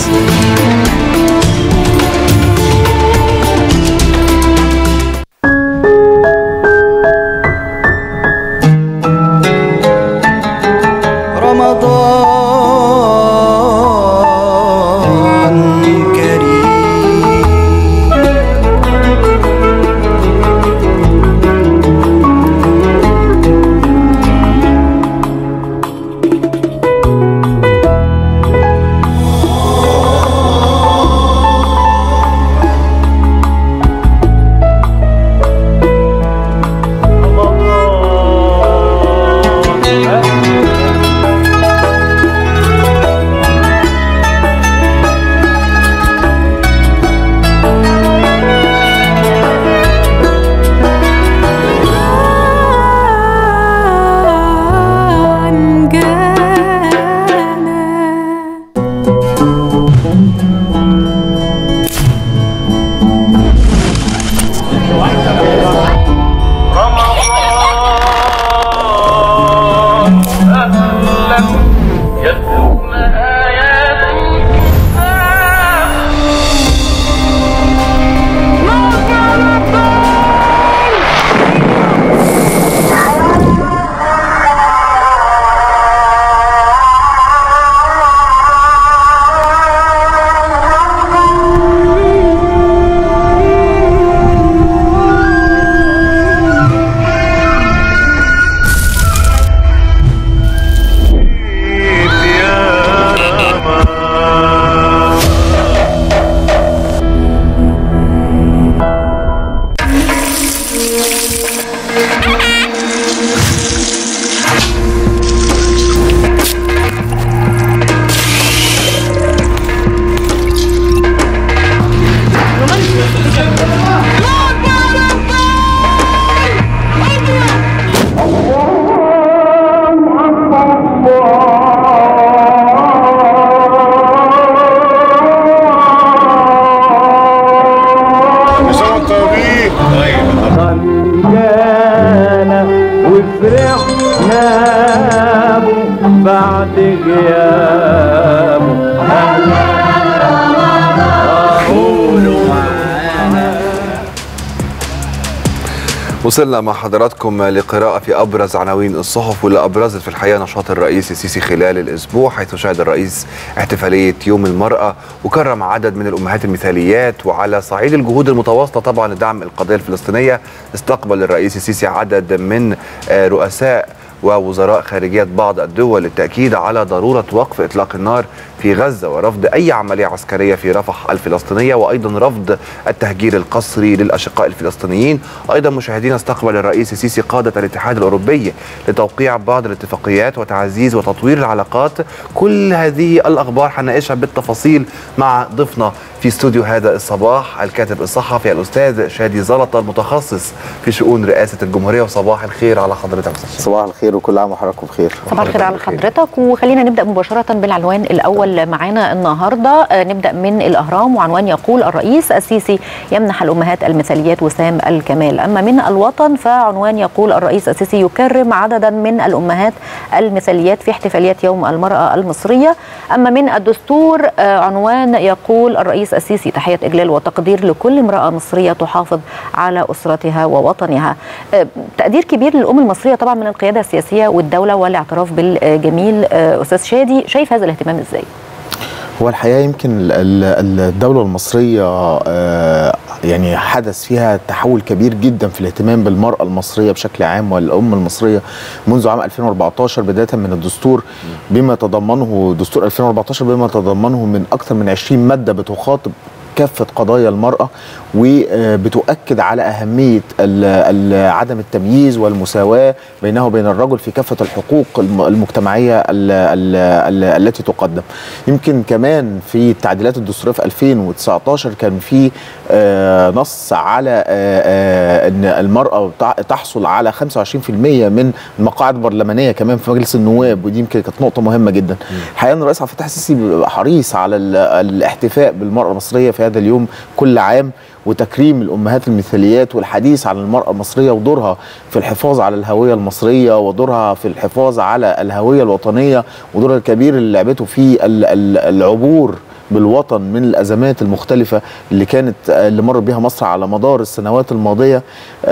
وصلنا مع حضراتكم لقراءة في أبرز عناوين الصحف واللي أبرزت في الحقيقة نشاط الرئيس السيسي خلال الأسبوع، حيث شهد الرئيس احتفالية يوم المرأة وكرم عدد من الأمهات المثاليات. وعلى صعيد الجهود المتواصلة طبعا لدعم القضية الفلسطينية، استقبل الرئيس السيسي عدد من رؤساء ووزراء خارجية بعض الدول للتأكيد على ضرورة وقف إطلاق النار في غزة ورفض أي عملية عسكرية في رفح الفلسطينية، وأيضا رفض التهجير القسري للأشقاء الفلسطينيين. أيضا مشاهدينا، استقبل الرئيس السيسي قادة الاتحاد الأوروبي لتوقيع بعض الاتفاقيات وتعزيز وتطوير العلاقات. كل هذه الأخبار هنناقشها بالتفاصيل مع ضيفنا في استوديو هذا الصباح، الكاتب الصحفي الأستاذ شادي زلطة المتخصص في شؤون رئاسة الجمهورية. وصباح الخير على حضرتك. صباح الخير وكل عام وحضراتكم بخير. صباح الخير على حضرتك. وخلينا نبدأ مباشرة بالعنوان الأول معانا النهاردة. نبدأ من الأهرام، وعنوان يقول الرئيس السيسي يمنح الأمهات المثاليات وسام الكمال. أما من الوطن فعنوان يقول الرئيس السيسي يكرم عددا من الأمهات المثاليات في احتفاليات يوم المرأة المصرية. أما من الدستور عنوان يقول الرئيس السيسي تحية إجلال وتقدير لكل امرأة مصرية تحافظ على أسرتها ووطنها. تقدير كبير للأم المصرية طبعا من القيادة السياسية والدولة والاعتراف بالجميل. أستاذ شادي، شايف هذا الاهتمام إزاي؟ هو الحقيقة يمكن الدولة المصرية يعني حدث فيها تحول كبير جدا في الاهتمام بالمرأة المصرية بشكل عام والأم المصرية منذ عام 2014، بداية من الدستور بما تضمنه دستور 2014 بما تضمنه من أكثر من 20 مادة بتخاطب كافة قضايا المرأة وبتؤكد على أهمية عدم التمييز والمساواة بينه وبين الرجل في كافة الحقوق المجتمعية التي تقدم. يمكن كمان في التعديلات الدستورية في 2019 كان في نص على أن المرأة تحصل على 25% من المقاعد البرلمانية كمان في مجلس النواب، ودي يمكن كانت نقطة مهمة جدا. الحقيقة أن الرئيس عبد الفتاح السيسي حريص على الاحتفاء بالمرأة المصرية في هذا اليوم كل عام، وتكريم الأمهات المثاليات والحديث عن المرأة المصرية ودورها في الحفاظ على الهوية المصرية ودورها في الحفاظ على الهوية الوطنية ودورها الكبير اللي لعبته في العبور بالوطن من الأزمات المختلفة اللي مر بها مصر على مدار السنوات الماضية.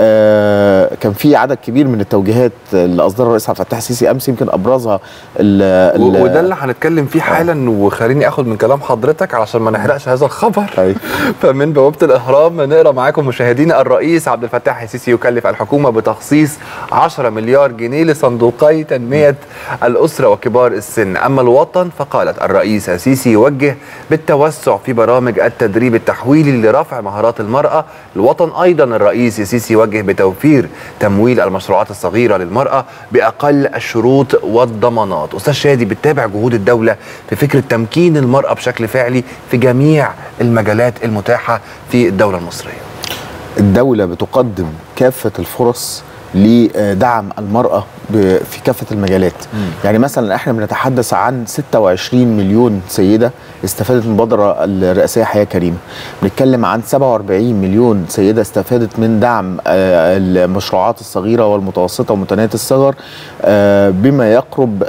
كان في عدد كبير من التوجيهات اللي أصدرها الرئيس عبد الفتاح السيسي أمس، يمكن أبرزها وده اللي هنتكلم فيه حالا. وخليني أخذ من كلام حضرتك علشان ما نحرقش هذا الخبر. فمن بوابة الإهرام نقرأ معاكم مشاهدينا: الرئيس عبد الفتاح السيسي يكلف الحكومة بتخصيص 10 مليار جنيه لصندوقي تنمية الأسرة وكبار السن. أما الوطن فقالت الرئيس السيسي يوجه بالتوسع في برامج التدريب التحويلي لرفع مهارات المرأة. الوطن أيضا الرئيس السيسي يوجه بتوفير تمويل المشروعات الصغيرة للمرأة بأقل الشروط والضمانات. أستاذ شادي، بتتابع جهود الدولة في فكرة تمكين المرأة بشكل فعلي في جميع المجالات المتاحة في الدولة المصرية. الدولة بتقدم كافة الفرص لدعم المرأة في كافة المجالات. يعني مثلا احنا بنتحدث عن 26 مليون سيدة استفادت من المبادرة الرئاسية حياة كريمة. بنتكلم عن 47 مليون سيدة استفادت من دعم المشروعات الصغيرة والمتوسطة ومتناهية الصغر بما يقرب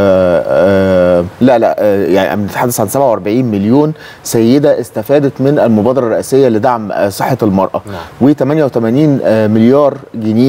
يعني بنتحدث عن 47 مليون سيدة استفادت من المبادرة الرئاسية لدعم صحة المرأة. و88 مليار جنيه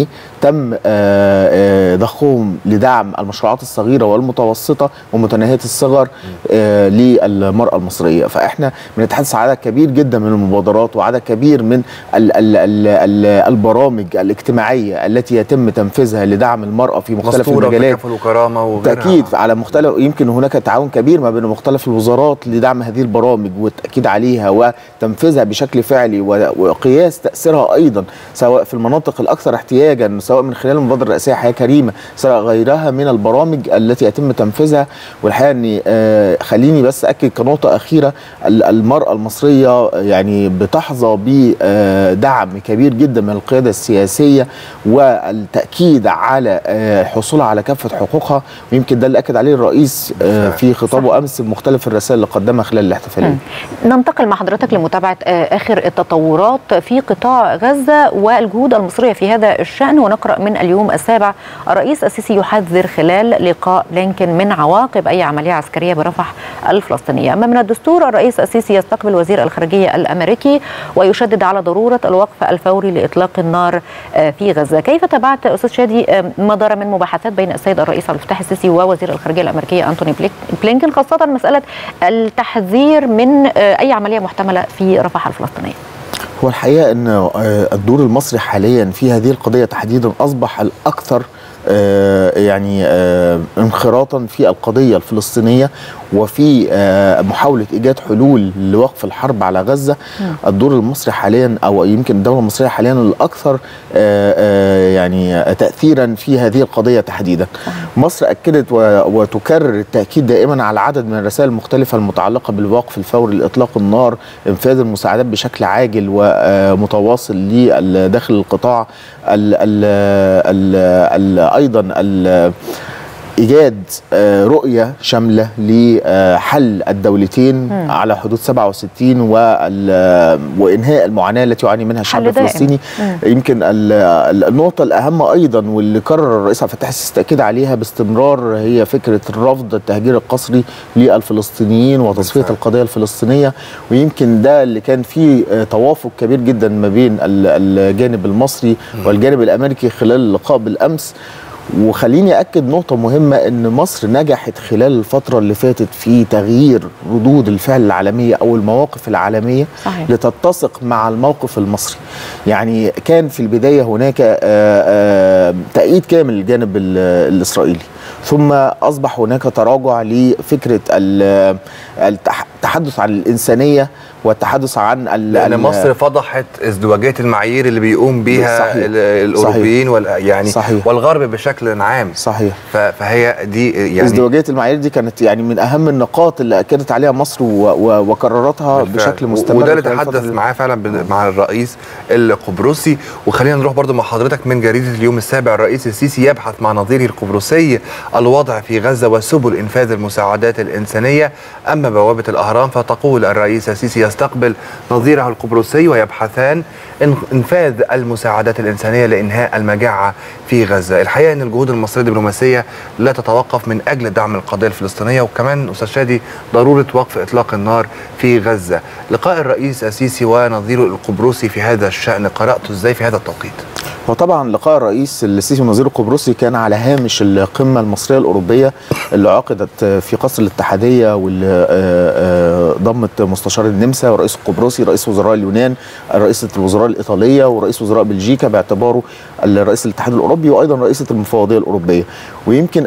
تم ضخهم لدعم المشروعات الصغيرة والمتوسطة ومتناهية الصغر للمرأة المصرية. فإحنا بنتحدث عن عدد كبير جدا من المبادرات وعدد كبير من البرامج الاجتماعية التي يتم تنفيذها لدعم المرأة في مختلف المجالات، وتكافل وكرامة وغيرها. تأكيد على مختلف، يمكن هناك تعاون كبير ما بين مختلف الوزارات لدعم هذه البرامج والتأكيد عليها وتنفيذها بشكل فعلي وقياس تأثيرها أيضا سواء في المناطق الأكثر احتياجا، سواء من خلال المبادرة الرئاسية حياة كريمة، سواء غيرها من البرامج التي يتم تنفيذها. والحقيقة أني خليني بس أكد كنقطة أخيرة، المرأة المصرية يعني بتحظى بدعم كبير جدا من القيادة السياسية والتأكيد على حصولها على كافة حقوقها، ويمكن ده اللي أكد عليه الرئيس في خطابه أمس بمختلف الرسائل اللي قدمها خلال الاحتفالية. ننتقل مع حضرتك لمتابعة آخر التطورات في قطاع غزة والجهود المصرية في هذا الشأن، ونقرأ من اليوم السابع: الرئيس السيسي يحذر خلال لقاء بلينكن من عواقب أي عملية عسكرية برفح الفلسطينية. أما من الدستور، الرئيس السيسي يستقبل وزير الخارجية الأمريكي ويشدد على ضرورة الوقف الفوري لإطلاق النار في غزة. كيف تابعت أستاذ شادي ما دار من مباحثات بين السيد الرئيس عبد الفتاح السيسي ووزير الخارجية الأمريكية أنتوني بلينكن، خاصة مسألة التحذير من أي عملية محتملة في رفح الفلسطينية؟ هو الحقيقة أن الدور المصري حاليا في هذه القضية تحديدا أصبح الأكثر يعني انخراطا في القضية الفلسطينية وفي محاولة إيجاد حلول لوقف الحرب على غزة. الدور المصري حاليا أو يمكن الدولة المصرية حاليا الأكثر يعني تأثيرا في هذه القضية تحديدا. مصر أكدت وتكرر التأكيد دائما على عدد من الرسائل المختلفة المتعلقة بالوقف الفوري لإطلاق النار، إنفاذ المساعدات بشكل عاجل ومتواصل لداخل القطاع، أيضا إيجاد رؤية شاملة لحل الدولتين على حدود 67 وإنهاء المعاناة التي يعاني منها الشعب الفلسطيني. يمكن النقطة الأهم أيضا واللي قرر الرئيس عبد الفتاح السيسي التأكيد عليها باستمرار هي فكرة الرفض التهجير القسري للفلسطينيين وتصفية القضية الفلسطينية، ويمكن ده اللي كان فيه توافق كبير جدا ما بين الجانب المصري والجانب الأمريكي خلال اللقاء بالأمس. وخليني أكد نقطة مهمة، أن مصر نجحت خلال الفترة اللي فاتت في تغيير ردود الفعل العالمية أو المواقف العالمية صحيح. لتتسق مع الموقف المصري. يعني كان في البداية هناك تأييد كامل للجانب الإسرائيلي، ثم أصبح هناك تراجع لفكرة التحدث عن الإنسانية والتحدث عن لأن مصر فضحت ازدواجية المعايير اللي بيقوم بيها الأوروبيين يعني صحيح. والغرب بشكل عام. صحيح. فهي دي يعني ازدواجية المعايير دي كانت يعني من أهم النقاط اللي أكدت عليها مصر وكررتها بشكل مستمر، وده اللي تحدث معاه فعلا مع الرئيس القبرصي. وخلينا نروح برضو مع حضرتك من جريدة اليوم السابع: الرئيس السيسي يبحث مع نظيره القبرصي الوضع في غزة وسبل إنفاذ المساعدات الإنسانية. أما بوابة الأهرام فتقول الرئيس السيسي يستقبل نظيره القبرصي ويبحثان إنفاذ المساعدات الإنسانية لإنهاء المجاعة في غزة. الحقيقة أن الجهود المصرية الدبلوماسية لا تتوقف من أجل دعم القضية الفلسطينية، وكمان أستاذ شادي ضرورة وقف إطلاق النار في غزة. لقاء الرئيس السيسي ونظيره القبرصي في هذا الشأن قرأته إزاي في هذا التوقيت؟ وطبعا لقاء الرئيس السيسي ونظيره القبرصي كان على هامش القمة المصرية الأوروبية اللي عقدت في قصر الاتحادية، واللي ضمت مستشار النمسا ورئيس القبرصي، رئيس وزراء اليونان، رئيسة الوزراء الإيطالية، ورئيس وزراء بلجيكا باعتباره رئيس الاتحاد الأوروبي، وأيضا رئيسة المفوضية الأوروبية. ويمكن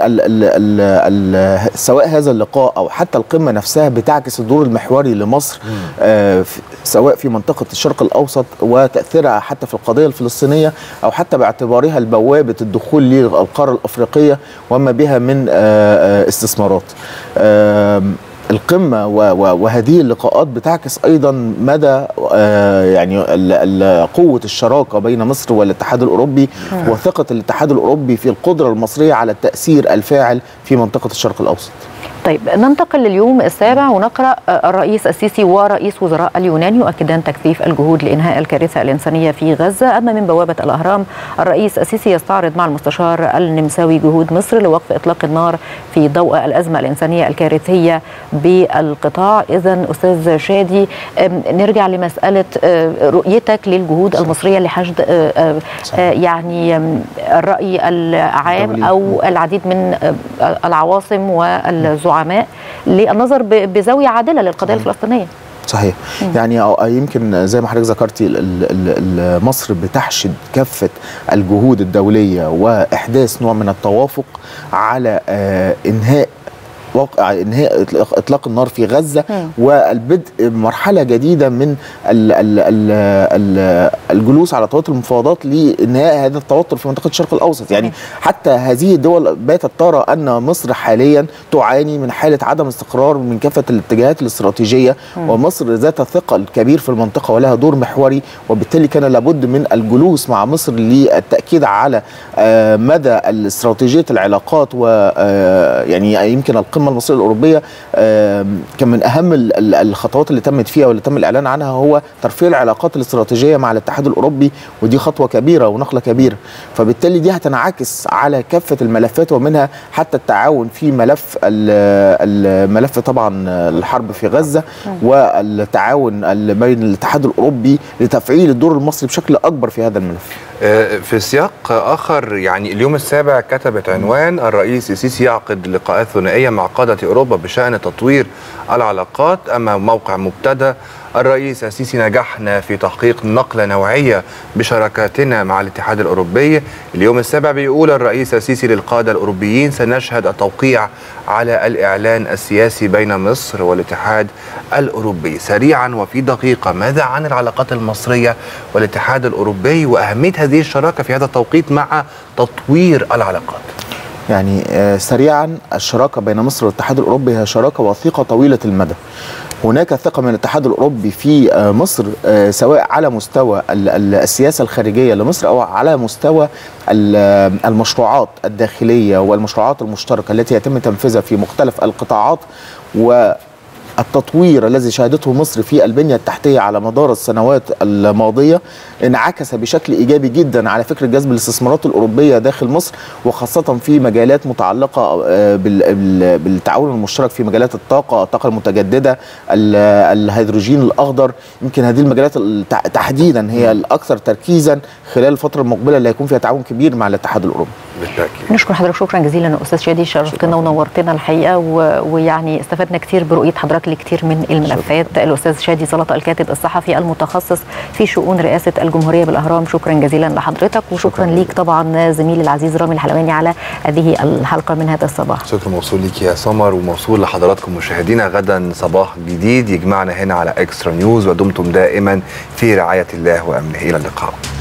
سواء هذا اللقاء أو حتى القمة نفسها بتعكس الدور المحوري لمصر سواء في منطقة الشرق الأوسط وتأثيرها حتى في القضية الفلسطينية، أو حتى باعتبارها البوابة الدخول للقارة الأفريقية وما بها من استثمارات. القمة وهذه اللقاءات بتعكس أيضا مدى يعني قوة الشراكة بين مصر والاتحاد الأوروبي وثقة الاتحاد الأوروبي في القدرة المصرية على التأثير الفاعل في منطقة الشرق الأوسط. طيب ننتقل لليوم السابع ونقرأ الرئيس السيسي ورئيس وزراء اليونان يؤكدان تكثيف الجهود لإنهاء الكارثة الإنسانية في غزة. أما من بوابة الأهرام الرئيس السيسي يستعرض مع المستشار النمساوي جهود مصر لوقف إطلاق النار في ضوء الأزمة الإنسانية الكارثية بالقطاع. إذن أستاذ شادي نرجع لمسألة رؤيتك للجهود المصرية لحشد يعني الرأي العام أو العديد من العواصم والزعماء للنظر بزاوية عادلة للقضية الفلسطينية. صحيح. يعني يمكن زي ما حضرتك ذكرتي مصر بتحشد كافة الجهود الدولية وإحداث نوع من التوافق على إنهاء اطلاق النار في غزه والبدء مرحله جديده من الجلوس على طاوله المفاوضات لانهاء هذا التوتر في منطقه الشرق الاوسط. يعني حتى هذه الدول باتت ترى ان مصر حاليا تعاني من حاله عدم استقرار من كافه الاتجاهات الاستراتيجيه، ومصر ذات ثقل كبير في المنطقه ولها دور محوري، وبالتالي كان لابد من الجلوس مع مصر للتاكيد على مدى استراتيجيه العلاقات. ويعني يمكن القمه المصريه الاوروبيه كان من اهم الخطوات اللي تمت فيها واللي تم الاعلان عنها هو ترفيع العلاقات الاستراتيجيه مع الاتحاد الاوروبي، ودي خطوه كبيره ونقله كبيره. فبالتالي دي هتنعكس على كافه الملفات ومنها حتى التعاون في الملف طبعا الحرب في غزه، والتعاون بين الاتحاد الاوروبي لتفعيل الدور المصري بشكل اكبر في هذا الملف. في سياق آخر، يعني اليوم السابع كتبت عنوان الرئيس السيسي يعقد لقاءات ثنائية مع قادة أوروبا بشأن تطوير العلاقات. أما موقع مبتدأ الرئيس السيسي نجحنا في تحقيق نقلة نوعية بشراكاتنا مع الاتحاد الأوروبي. اليوم السابع بيقول الرئيس السيسي للقادة الأوروبيين سنشهد التوقيع على الإعلان السياسي بين مصر والاتحاد الأوروبي. سريعا وفي دقيقة، ماذا عن العلاقات المصرية والاتحاد الأوروبي وأهمية هذه الشراكة في هذا التوقيت مع تطوير العلاقات؟ يعني سريعا، الشراكة بين مصر والاتحاد الأوروبي هي شراكة وثيقة طويلة المدى. هناك ثقة من الاتحاد الأوروبي في مصر سواء على مستوى السياسة الخارجية لمصر أو على مستوى المشروعات الداخلية والمشروعات المشتركة التي يتم تنفيذها في مختلف القطاعات. والتطوير الذي شهدته مصر في البنية التحتية على مدار السنوات الماضية انعكس بشكل إيجابي جدا على فكرة جذب الاستثمارات الأوروبية داخل مصر، وخاصة في مجالات متعلقة بالتعاون المشترك في مجالات الطاقة المتجددة، الهيدروجين الأخضر. يمكن هذه المجالات تحديدا هي الأكثر تركيزا خلال الفترة المقبلة اللي هيكون فيها تعاون كبير مع الاتحاد الأوروبي. بالتأكيد. نشكر حضرتك شكرا جزيلا أستاذ شادي، شرفتنا ونورتنا الحقيقة، ويعني استفدنا كتير برؤية حضرتك لكتير من الملفات. الأستاذ شادي زلطة الكاتب الصحفي المتخصص في شؤون رئاسة الجمهورية بالأهرام، شكرا جزيلا لحضرتك، وشكرا ليك طبعا زميلي العزيز رامي الحلواني على هذه الحلقة من هذا الصباح. شكرا موصول ليك يا سمر، وموصول لحضراتكم مشاهدينا. غدا صباح جديد يجمعنا هنا على إكسترا نيوز، ودمتم دائما في رعاية الله وأمنه. إلى اللقاء.